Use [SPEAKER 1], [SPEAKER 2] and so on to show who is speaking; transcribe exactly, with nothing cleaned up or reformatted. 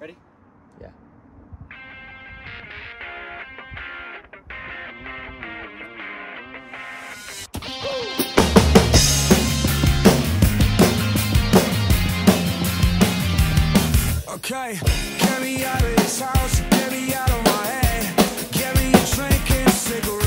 [SPEAKER 1] Ready?
[SPEAKER 2] Yeah.
[SPEAKER 3] Okay, get me out of this house, get me out of my head, get me a drink and a cigarette.